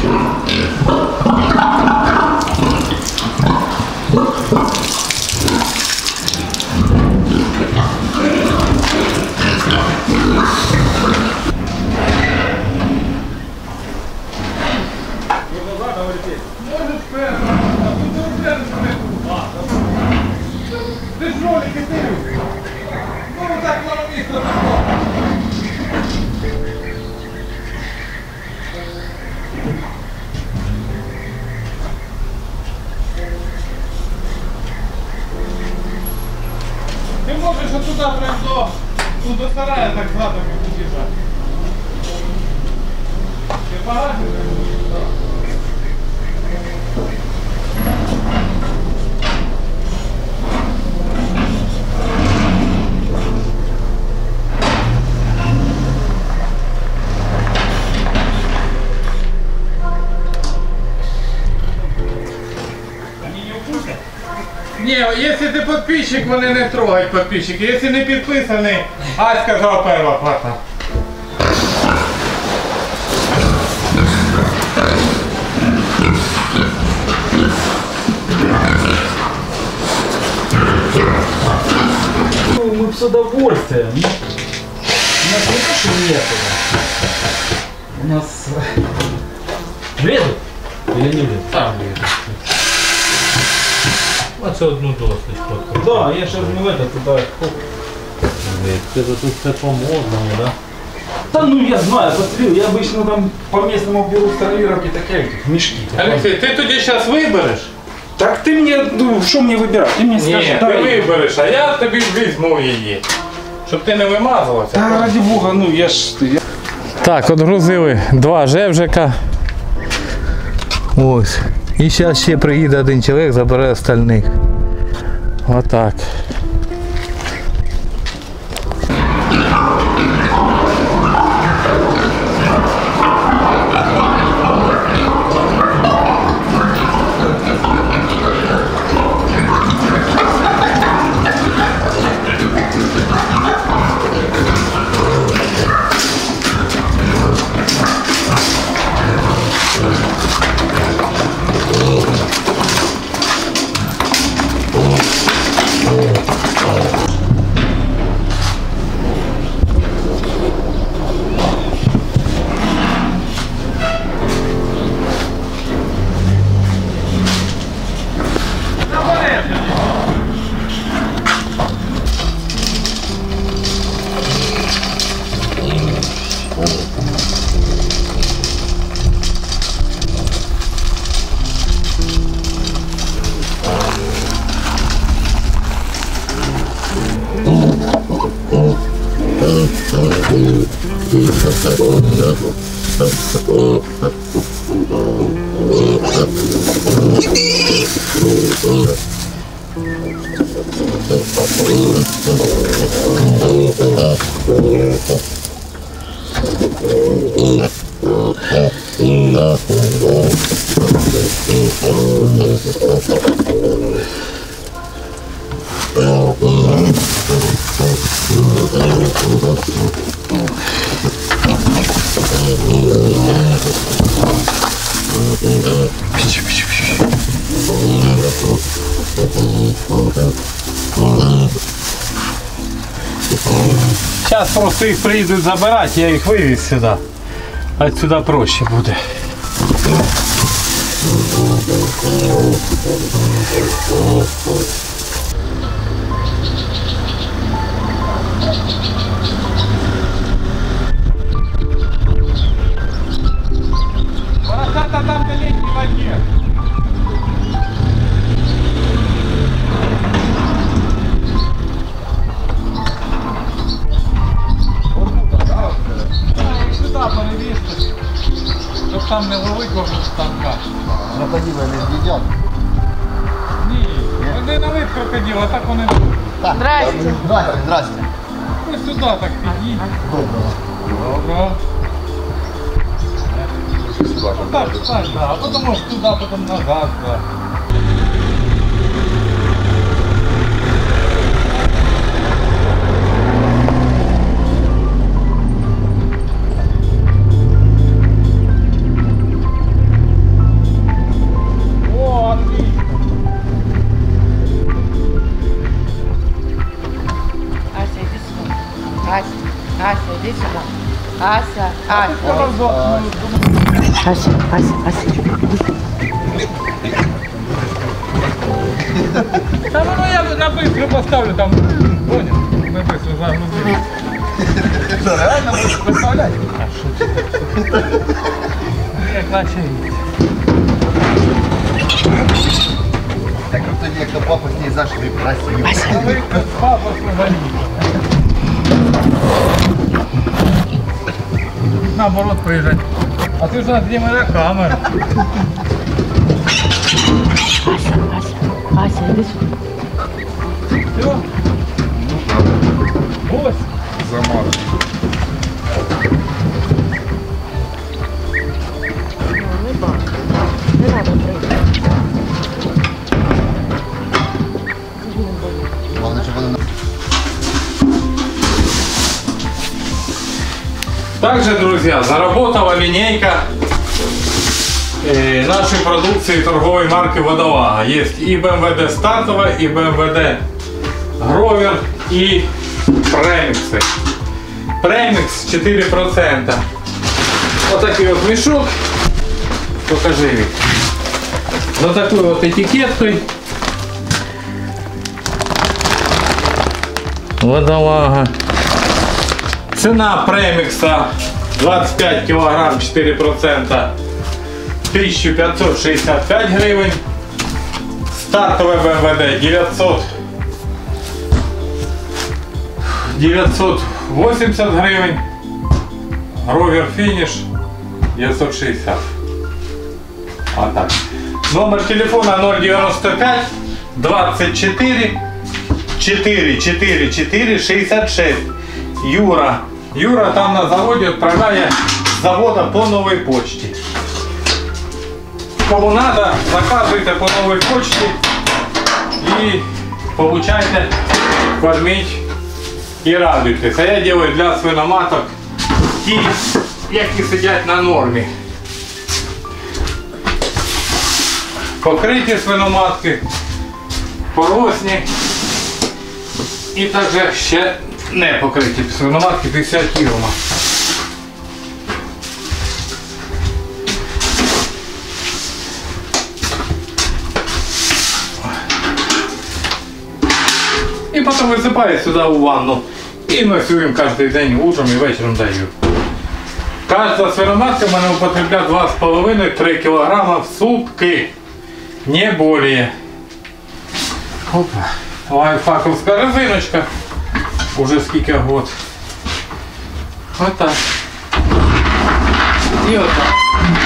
Ти можеш отуда прям до сарая так задом під'їжджати. Ти багато не будеш? Так. Ні, якщо ти підписчик, вони не трогають підписчики. Якщо не підписаний, Аська сказав перша плата. Мы с удовольствием. У нас не то, что нету. У нас... Влезут? Или не влезут? Там є. А це одну досить фотку. Да, я сейчас не в это туда. Это тут все по-модному, да? Да ну я знаю, посмотри, я обычно там по местному беру староверовки такие мешки. Олексій, ти тоді зараз вибереш? Так ты мне, ну что мне выбирать? Ты мне Ні, скажи, ти дай. вибереш, а я тобі візьму її. Щоб ти не вимазувався. Да ради бога, ну я ж... Так, от грузили два жевжика. Ось. І зараз ще приїде один чоловік, забере остальних. Отак. Сейчас просто их приедут забирать, я их вывез сюда. Отсюда проще будет. Бородата там на летней воде. Сюда перевести, щоб там не ловить кожен станка. Крокодили не з'їдять. Ні, вони на вид крокодила, так вони. Здрасте. Здрасте, здрасте. Ви сюди так підіть. Добре. Так, так, да. А потім ось туди, потім назад. Да. Ася, Ася. Ася, Ася, Ася. Та воно я на бистру поставлю, там, понял? На бистру загрузив. Что, реально будешь представлять? Як наче. Так как тоді, як до папи з неї зашли, красиво. Але папа взагалі. Наоборот приїжджать. А ти ж у нас знімає камера. Ася, Ася, Ася, іди сюди. Все? Ось. Замазано. Не бачу. Не треба прийти. Главное, щоб вони Также, друзья, заработала линейка нашей продукции торговой марки Водолага. Есть и БМВД стартовая, и БМВД Гровер, и премиксы. Премикс 4%. Вот такой вот мешок. Покажи ведь. Вот такой вот этикеткой. Водолага. Цена премикса 25 кг 4%, 1565 гривень. Стартове БМВД 980 гривень. Ровер Фініш 960. А так. Номер телефона 095 24 444 66. Юра там на заводі відправляє з завода по новій почті. Кому надо, заказуйте по новій почті і получайте, корміть і радуйтесь. А я делаю для свиноматок ті, які сидять на нормі. Покриті свиноматки, поросні і також ще не покриті свиноматки 50 кг. І потім висипаю сюди у ванну і носю їм кожен день утром і вечором даю. Кожна свиноматка в мене употребляє 2,5-3 кг в сутки, не более. Опа. Лайфхаковська резиночка. Уже скільки год. Отак. І отак.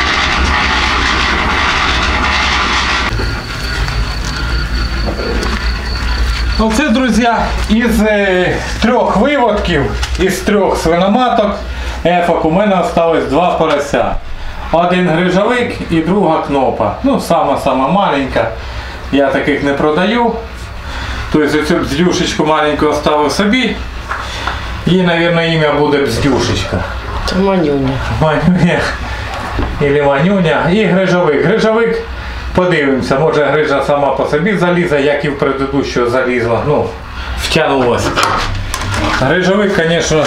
Оце, друзі, із 3 виводків, із 3 свиноматок ефок у мене залишилось 2 порося. Один грижовик і друга кнопа. Ну, сама маленька. Я таких не продаю. Тобто цю бздюшечку маленьку оставив собі. Їй, мабуть, ім'я буде Бздюшечка. Це Манюня. Манюня. Или Манюня. І грижовик. Грижовик, подивимося, може грижа сама по собі залізе, як і в предыдущого залізла. Ну, втягнулася. Грижовик, звісно,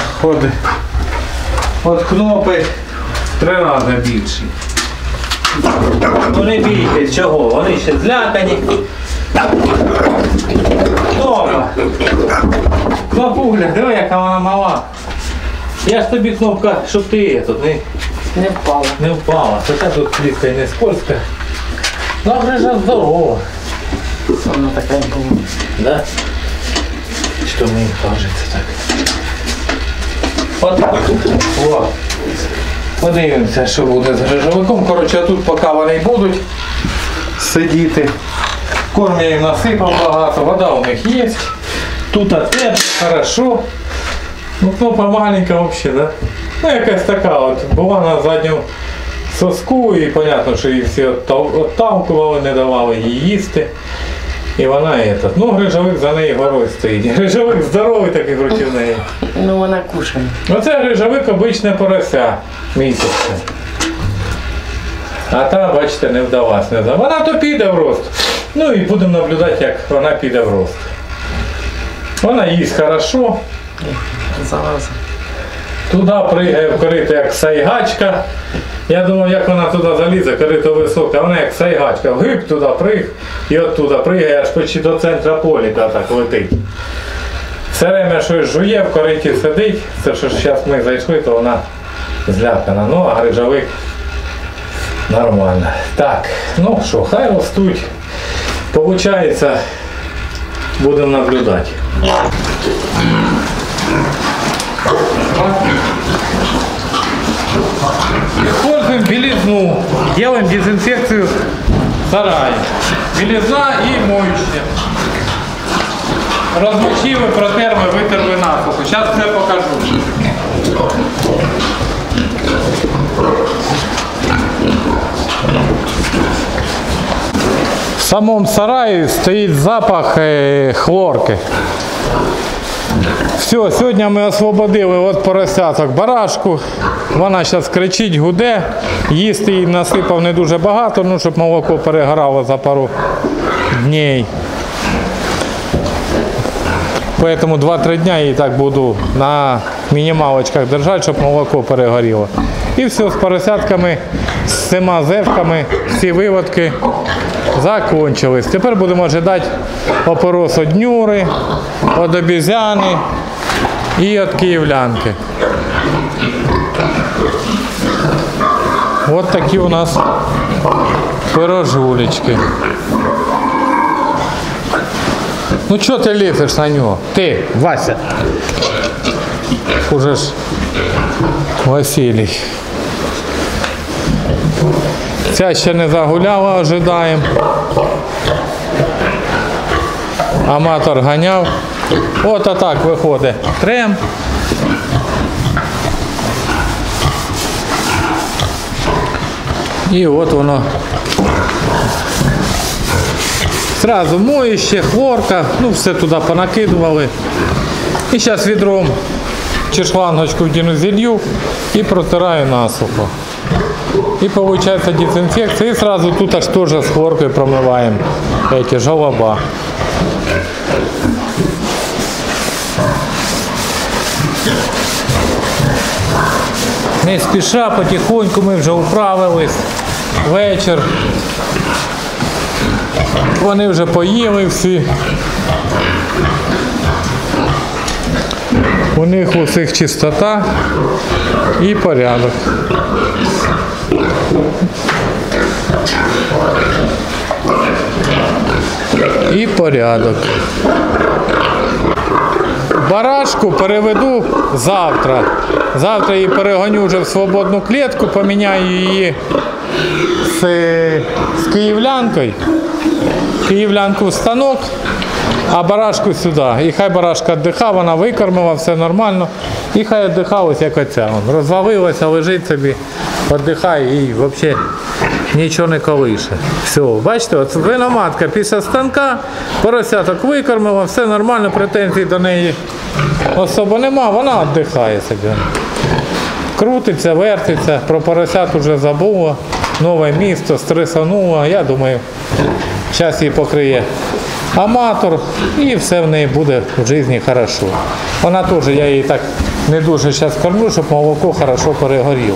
від кнопи 3 рази більший. Ну не бійтесь, чого? Вони ще злякані. Кнопа. Кнопуля, диви, яка вона мала. Я ж тобі кнопка, щоб ти тут Не впала. не впала. Хоча тут плітка і не скользка. Ну, грижа здорова. Вона така була. Да? Що мені кажеться так? От. О. Подивимося, що буде з грижовиком. Коротше, тут поки вони будуть сидіти. Корм я їм насипав багато, вода у них є. Тут тепло, хорошо. Ну, кнопа маленька взагалі, да? Ну, якась така от. Була на задньому соску і понятно, що її всі отталкували, не давали їй їсти. І вона этот. Ну, грижовик за неї горою стоїть. Грижовик здоровий такий проти неї. Ну вона кушає. Оце грижовик обичне порося місяця. А та, бачите, не вдалась. Вона то піде в рост. Ну і будемо наблюдати, як вона піде в рост. Вона їсть хорошо. Залазить. Туди пригає в корито як сайгачка. Я думав, як вона туди залізе, корито високе, а вона як сайгачка. Вгиб туди приг і оттуда пригає аж почти до центра поліка так летить. Все время щось жує, в кориті сидить. Це що зараз ми зайшли, то вона злякана. Ну, а грижовик нормально. Так, ну що, хай ростуть. Получається, будемо наблюдати. Используем белизну. Делаем дезинфекцию сарая. Белизна и моющие. Розмочили, протерли, витерли насухо. Зараз все покажу. В самому сараї стоїть запах хлорки. Все, сьогодні ми освободили від поросяток барашку. Вона зараз кричить, гуде. Їсти їй насипав не дуже багато, ну, щоб молоко перегорало за пару днів. Поэтому 2-3 дня її так буду на мінімалочках держати, щоб молоко перегоріло. І все, з поросятками, з 7 зевками, всі виводки закончились. Тепер будемо чекати опорос від Нюри, від обізяни і від київлянки. Ось такі у нас пирожулечки. Ну чого ти лізеш на нього? Ти, Вася. Уже ж Василій. Ця ще не загуляла, ожидаємо. Аматор ганяв. От отак виходить трем. І от воно. Зразу моюще, хлорка, ну все туди понакидували. І зараз відром чи шлангочку вдіну зілью і протираю насухо. І виходить дезінфекція. І одразу тут аж теж з хлоркою промиваємо ці жолоба. Не спіша, потихоньку ми вже управились. Вечір. Вони вже поїли всі. У них у всіх чистота і порядок. І порядок. Барашку переведу завтра. Завтра її перегоню вже в свободну клітку, поміняю її з київлянкою. Київлянку в станок, а барашку сюди. І хай барашка віддихає, вона викормила, все нормально. І хай віддихає ось як оця. Розвалилася, лежить собі, віддихає і взагалі нічого не колише. Все, бачите, от свиноматка після станка, поросяток викормила, все нормально, претензій до неї особо нема, вона віддихає собі. Крутиться, вертиться, про поросят вже забула, нове місто, стресанула, я думаю, час її покриє аматор і все в неї буде в житті хорошо. Вона теж, я її так не дуже зараз кормлю, щоб молоко хорошо перегоріло.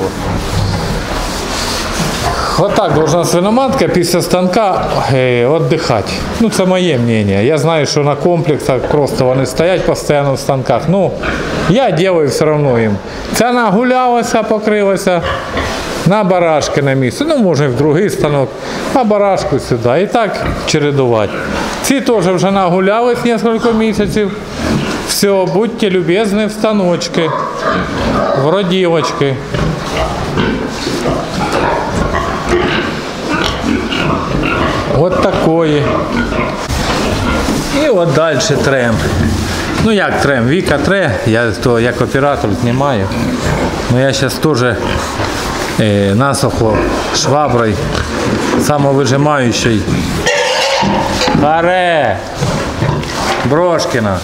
Отак должна свиноматка після станка віддихати. Ну, це моє мнення. Я знаю, що на комплексах просто вони стоять постійно в станках. Ну, я роблю все одно їм. Ця нагулялася, покрилася на барашки на місце. Ну, може, в другий станок, а барашку сюди. І так чередувати. Ці теж вже нагулялись кілька місяців. Все, будьте любезні в станочки, в роділочки. От такої. І от далі трем. Ну як трем? Віка тре, я то як оператор знімаю. Ну я зараз теж насухо шваброю самовижимаючий. Харе! Брошкіна.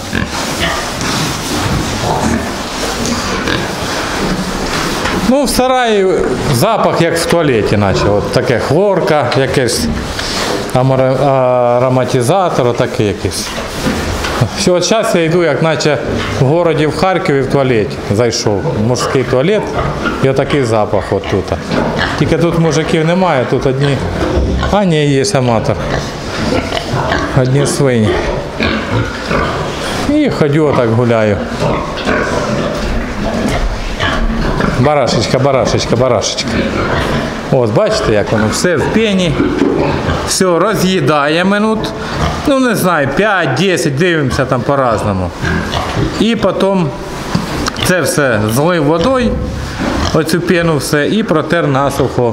Ну, в сараї запах як в туалеті, наче. От таке хлорка, якийсь ароматизатор, отакий якийсь. Все, от зараз я йду, як наче в городі в Харкові в туалет зайшов. Мужський туалет і отакий запах от тут. Тільки тут мужиків немає, тут одні. А ні, є аматор. Одні свині. І ходю отак гуляю. Барашечка, барашечка, барашечка. Ось, бачите, як воно все в пені. Все роз'їдає минут. Ну, не знаю, 5-10, дивимося там по-разному. І потім це все злив водою, оцю пену все, і протер насухо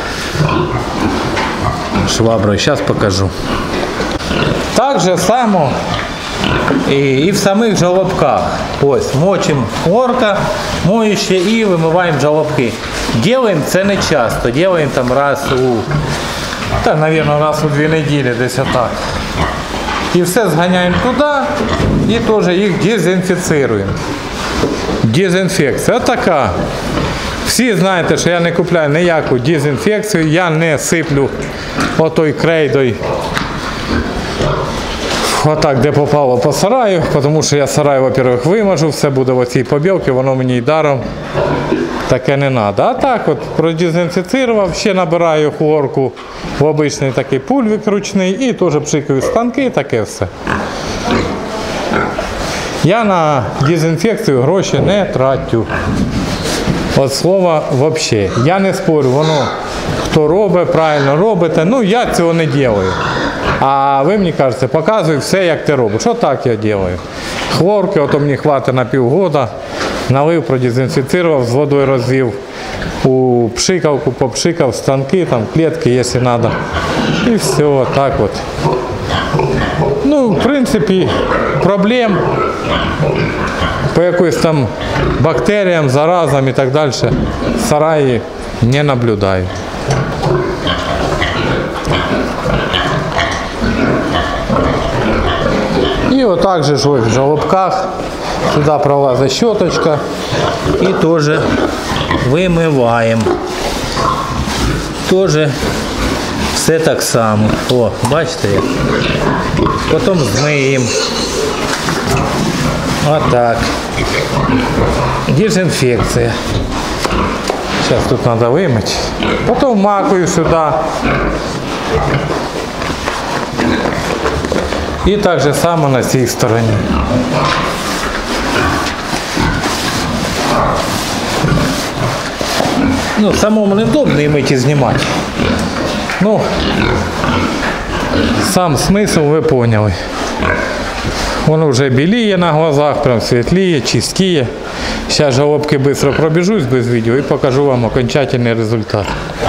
шваброю. Зараз покажу. Так же само і в самих желобках. Ось, мочимо хлорка, моюще і вимиваємо желобки. Делаем це не часто, делаем там раз раз у 2 неділі, десь отак. І все зганяємо туди і теж їх дезінфіцируємо. Дезінфекція така. Всі знаєте, що я не купляю ніяку дезінфекцію, я не сиплю отой крейдою. Отак, де попало по сараю, тому що я сарай, во-первых, вимажу, все буде в оцій побілці, воно мені й даром таке не треба. А так от продезінфіцирував, ще набираю хлорку в обичний такий пульвик ручний і теж пшикаю станки, таке все. Я на дезінфекцію гроші не трачу. От слова взагалі. Я не спорю, воно хто робить, правильно робите, ну я цього не роблю. А ви мені кажете, показуй все, як ти робиш. Що так я роблю. Хлорки, ото мені хватить на півгода. Налив, продезінфіцирував, з водою розвів у пшикавку, попшикав, станки, там, клітки, якщо треба. І все, так от. Ну, в принципі, проблем по якоюсь там бактеріям, заразам і так далі в сараї не наблюдаю. І отак же ж в желобках сюди пролазить щоточка і теж вимиваємо. Теж все так само. О, бачите як? Потім змиємо. Отак. Дезінфекція. Зараз тут треба вимити. Потім макую сюди. І так же само на цій стороні. Ну, самому невдобно і мити і знімати. Ну, сам смисл ви поняли. Воно вже біліє на глазах, прям світліє, чистіє. Зараз желобки швидко пробіжусь без відео і покажу вам окончательний результат.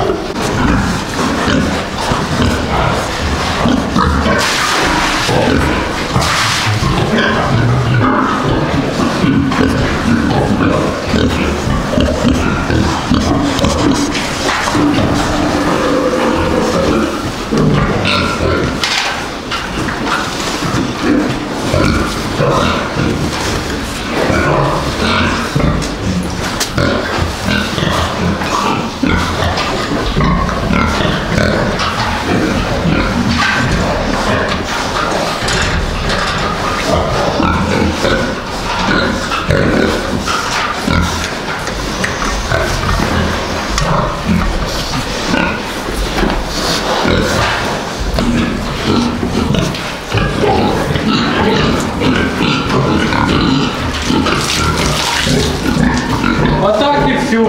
Отак і все.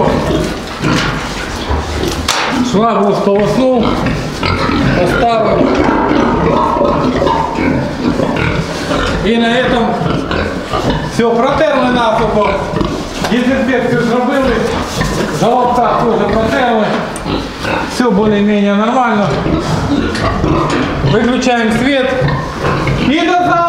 Швабру сполоснув, поставив. І на этом все, протерли насухо. Дезінфекцію зробили, желобка теж протерли. Все більш-менш нормально. Виключаємо світ. І до завтра.